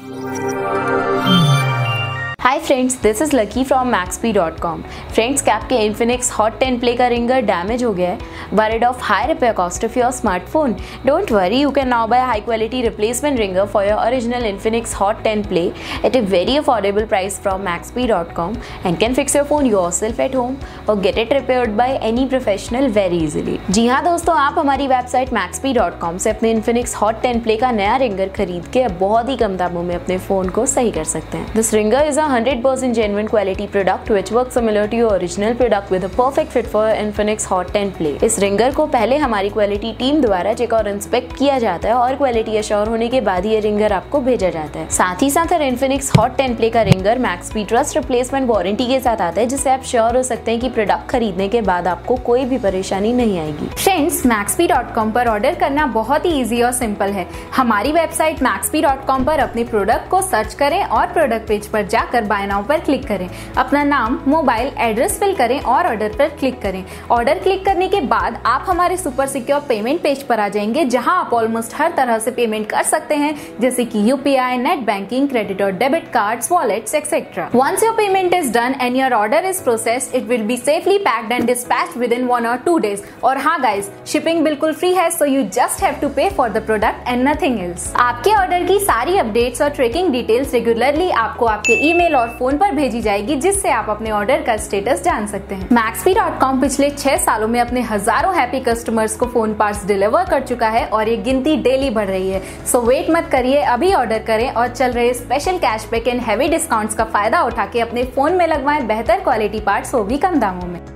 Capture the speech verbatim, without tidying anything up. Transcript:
Hi friends, this is Lucky from MaxP dot com. Friends, क्या आपके Infinix Hot ten Play का ringer damage हो गया है? Worried of high repair cost of your smartphone? Don't worry, you can now buy high quality replacement ringer for your original Infinix Hot ten Play at a very affordable price from maxp dot com and can fix your phone yourself at home or get it repaired by any professional very easily। जी हाँ दोस्तों, आप हमारी website maxp dot com से अपने Infinix Hot ten Play का नया ringer खरीद के बहुत ही कम दामों में अपने फोन को सही कर सकते हैं। This ringer is a one hundred percent genuine quality product which works similar to your original product with a perfect fit for Infinix Hot ten Play। इस रिंगर को पहले हमारी क्वालिटी टीम द्वारा चेक और इंस्पेक्ट किया जाता है और क्वालिटी अश्योर होने के बाद ये रिंगर आपको भेजा जाता है। साथ ही साथ Infinix Hot टेन Play का ringer MaxP trust replacement warranty के साथ आता है, जिससे आप श्योर हो सकते हैं कि प्रोडक्ट खरीदने के बाद आपको कोई भी परेशानी नहीं आएगी। फ्रेंड्स, मैक्सपी डॉट कॉम पर ऑर्डर करना बहुत ही इजी और सिंपल है। हमारी वेबसाइट मैक्सपी डॉट कॉम पर अपने प्रोडक्ट को सर्च करें और प्रोडक्ट पेज पर जाकर बाय नाउ पर क्लिक करें। अपना नाम, मोबाइल एड्रेस फिल करें और ऑर्डर पर क्लिक करें। ऑर्डर क्लिक करने के बाद आप हमारे सुपर सिक्योर पेमेंट पेज पर आ जाएंगे, जहां आप ऑलमोस्ट हर तरह से पेमेंट कर सकते हैं, जैसे कि यूपीआई, नेट बैंकिंग, क्रेडिट और debit cards, wallets etcetera. Once your payment is done and your order is processed, it will be safely packed and dispatched within one or two days. और हाँ guys, shipping बिल्कुल free है, so you just have to pay for the product and nothing else. आपके order की सारी updates और tracking details regularly आपको आपके ईमेल और फोन पर भेजी जाएगी, जिससे आप अपने ऑर्डर का स्टेटस जान सकते हैं। मैक्सपी डॉट कॉम पिछले छह सालों में अपने हजारों हैप्पी कस्टमर्स को फोन पार्ट्स डिलीवर कर चुका है और ये गिनती डेली बढ़ रही है। सो वेट मत करिए, अभी ऑर्डर करें और चल रहे special cashback and heavy discounts का फायदा उठा के अपने फोन में लगवाएं बेहतर क्वालिटी पार्ट्स, वो भी कम दामों में।